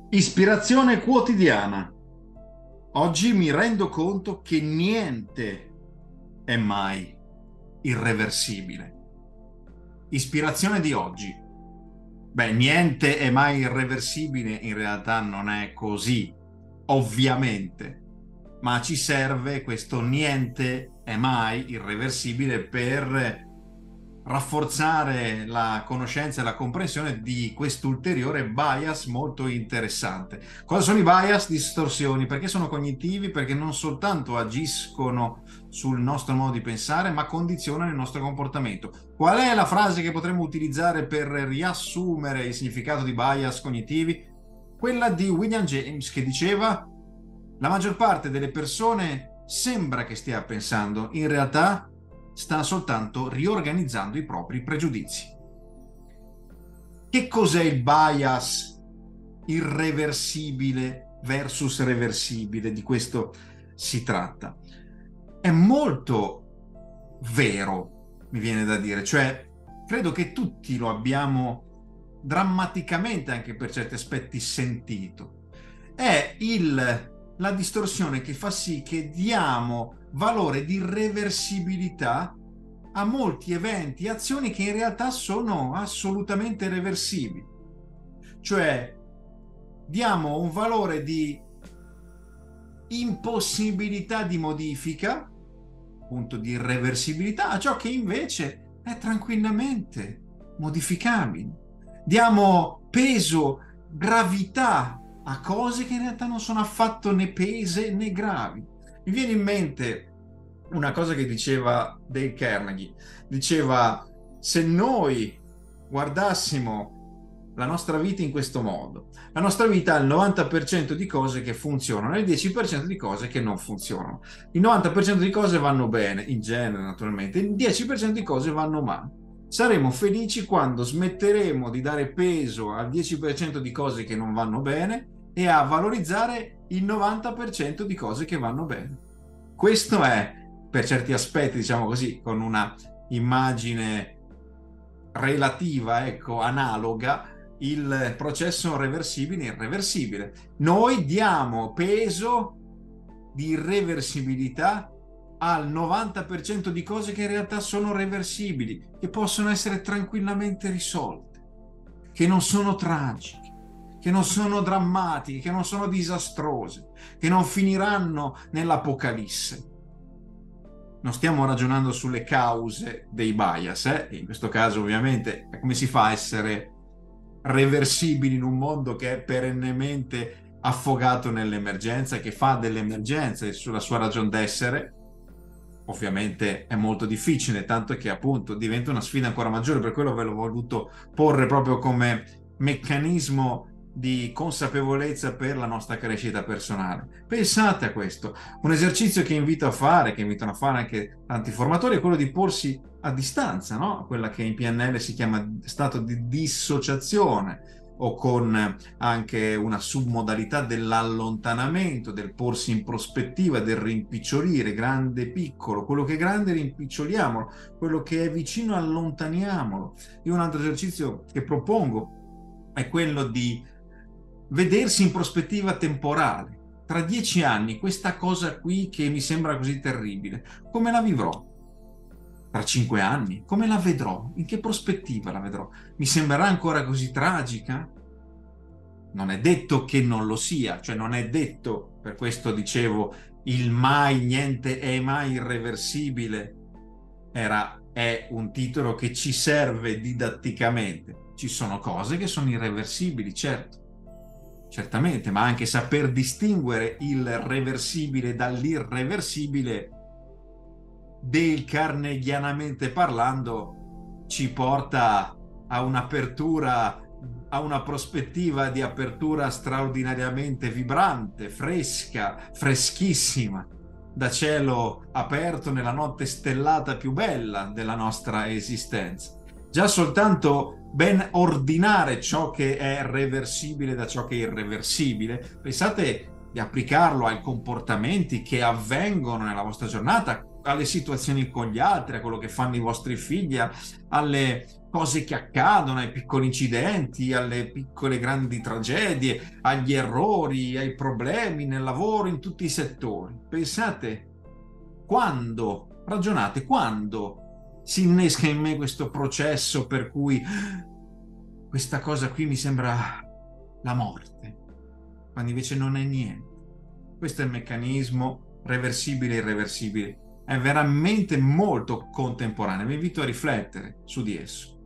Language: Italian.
Ispirazione quotidiana. Oggi mi rendo conto che niente è mai irreversibile. Ispirazione di oggi. Beh, niente è mai irreversibile, in realtà non è così, ovviamente, ma ci serve questo niente è mai irreversibile per rafforzare la conoscenza e la comprensione di quest'ulteriore bias molto interessante. Cosa sono i bias? Distorsioni, perché sono cognitivi? Perché non soltanto agiscono sul nostro modo di pensare, ma condizionano il nostro comportamento. Qual è la frase che potremmo utilizzare per riassumere il significato di bias cognitivi? Quella di William James che diceva: la maggior parte delle persone sembra che stia pensando, in realtà sta soltanto riorganizzando i propri pregiudizi. Che cos'è il bias irreversibile versus reversibile? Di questo si tratta. È molto vero, mi viene da dire, cioè credo che tutti lo abbiamo drammaticamente, anche per certi aspetti, sentito. È la distorsione che fa sì che diamo valore di reversibilità a molti eventi e azioni che in realtà sono assolutamente reversibili. Cioè diamo un valore di impossibilità di modifica, appunto di irreversibilità, a ciò che invece è tranquillamente modificabile. Diamo peso, gravità a cose che in realtà non sono affatto né pese né gravi. Mi viene in mente una cosa che diceva Dale Carnegie. Diceva: se noi guardassimo la nostra vita in questo modo, la nostra vita ha il 90% di cose che funzionano e il 10% di cose che non funzionano. Il 90% di cose vanno bene, in genere naturalmente, il 10% di cose vanno male. Saremo felici quando smetteremo di dare peso al 10% di cose che non vanno bene e a valorizzare il 90% di cose che vanno bene. Questo è, per certi aspetti, diciamo così, con una immagine relativa, ecco, analoga, il processo reversibile e irreversibile. Noi diamo peso di irreversibilità al 90% di cose che in realtà sono reversibili, che possono essere tranquillamente risolte, che non sono tragiche, che non sono drammatiche, che non sono disastrose, che non finiranno nell'apocalisse. Non stiamo ragionando sulle cause dei bias, in questo caso ovviamente come si fa a essere reversibili in un mondo che è perennemente affogato nell'emergenza, che fa dell'emergenza e sulla sua ragion d'essere. Ovviamente è molto difficile, tanto che appunto diventa una sfida ancora maggiore, per quello ve l'ho voluto porre proprio come meccanismo di consapevolezza per la nostra crescita personale. Pensate a questo. Un esercizio che invito a fare, che invitano a fare anche tanti formatori, è quello di porsi a distanza, no? Quella che in PNL si chiama stato di dissociazione, o con anche una submodalità dell'allontanamento, del porsi in prospettiva, del rimpicciolire, grande e piccolo. Quello che è grande rimpiccioliamolo, quello che è vicino allontaniamolo. Io un altro esercizio che propongo è quello di vedersi in prospettiva temporale. Tra 10 anni, questa cosa qui che mi sembra così terribile, come la vivrò? Tra 5 anni, come la vedrò? In che prospettiva la vedrò? Mi sembrerà ancora così tragica? Non è detto che non lo sia, cioè non è detto, per questo dicevo, il mai niente è mai irreversibile è un titolo che ci serve didatticamente. Ci sono cose che sono irreversibili, certo, certamente, ma anche saper distinguere il reversibile dall'irreversibile, del carneghianamente parlando, ci porta a un'apertura, a una prospettiva di apertura straordinariamente vibrante, fresca, freschissima, da cielo aperto nella notte stellata più bella della nostra esistenza. Già soltanto ben ordinare ciò che è reversibile da ciò che è irreversibile. Pensate di applicarlo ai comportamenti che avvengono nella vostra giornata, alle situazioni con gli altri, a quello che fanno i vostri figli, alle cose che accadono, ai piccoli incidenti, alle piccole grandi tragedie, agli errori, ai problemi nel lavoro, in tutti i settori. Pensate quando, ragionate, quando si innesca in me questo processo per cui questa cosa qui mi sembra la morte, quando invece non è niente. Questo è il meccanismo reversibile e irreversibile. È veramente molto contemporaneo. Vi invito a riflettere su di esso.